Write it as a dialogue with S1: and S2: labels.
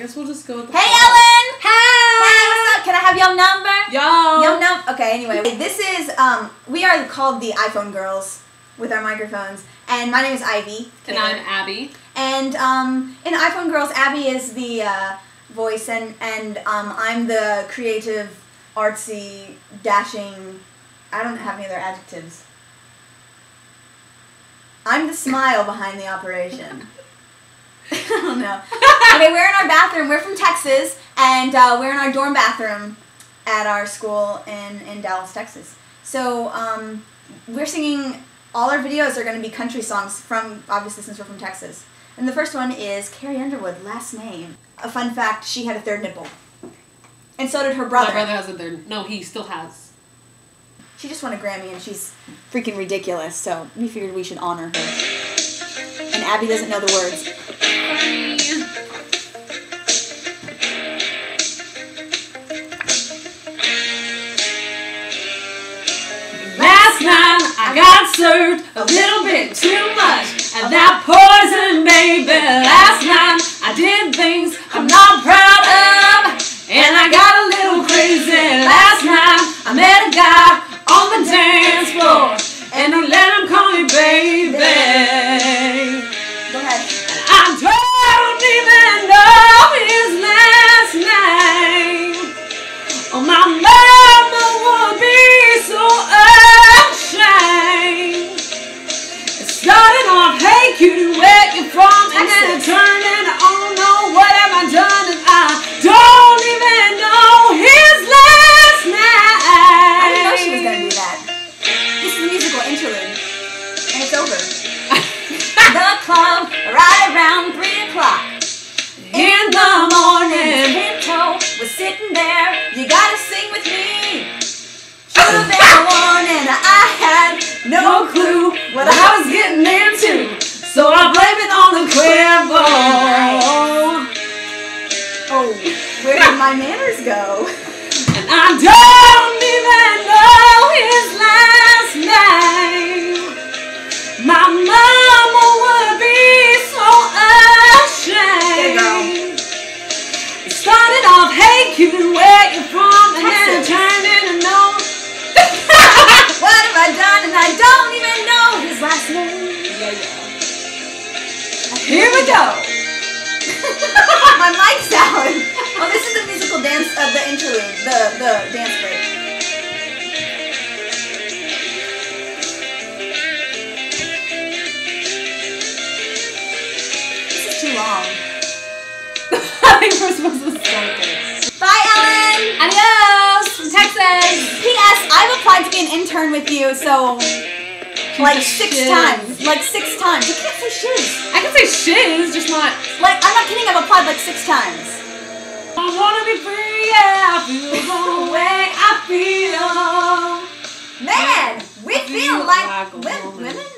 S1: guess we'll just go with the
S2: Hey, Ellen!
S1: Hey!
S2: Hey, what's up? Can I have your number?
S1: Yo!
S2: Okay, anyway, this is, we are called the iPhone Girls with our microphones. And my name is Ivy.
S1: And I'm Abby.
S2: And in iPhone Girls, Abby is the voice, and I'm the creative, artsy, dashing, I don't have any other adjectives. I'm the smile behind the operation. I don't know. Okay, we're in our bathroom. We're from Texas, and we're in our dorm bathroom at our school in Dallas, Texas. So we're singing, all our videos are going to be country songs from, obviously since we're from Texas. And the first one is Carrie Underwood Last Name. A fun fact, she had a third nipple. And so did her brother.
S1: My brother has a third. No, he still has.
S2: She just won a Grammy, and she's freaking ridiculous, so we figured we should honor her. And Abby doesn't know the words.
S1: Last night I got served a little bit too much of that poison, baby. Last night I did things I'm not proud of, and I got a little crazy. Last night I met a guy on the dance floor, and I let him call me baby.
S2: Go ahead.
S1: And I don't even know his last name. Oh, my mama would be so ashamed. It started off, hey cutie, where you from? And then it turned into, oh no, what have I done? And I don't even know his last name.
S2: I didn't know she was going to do that. This is a musical interlude, and it's over. The club, right around 3 o'clock.
S1: In the morning,
S2: Pinto was sitting there. You gotta sing with me. Should have been a warning. I had no clue
S1: what I was getting into, so I blame it on the Cuervo.
S2: Oh, where did my manners go?
S1: And I don't even know his last name. My mama would be so ashamed. It started off, hey cutie, where you from? And then it turned into no.
S2: What have I done? And I don't even know his last name.
S1: Here we go.
S2: My mic's out. Oh, this is the musical dance of the interlude, the dance break. This is too long.
S1: I think we're supposed to start this.
S2: Bye, Ellen.
S1: Adios from Texas.
S2: P.S. I've applied to be an intern with you, so like 6 times. Like 6 times. You can't say shiz.
S1: I can say shiz, just not.
S2: Like, I'm not kidding. I've applied like 6 times.
S1: I wanna be free, yeah, I feel the way I feel.
S2: Man, we feel like
S1: a woman.
S2: women.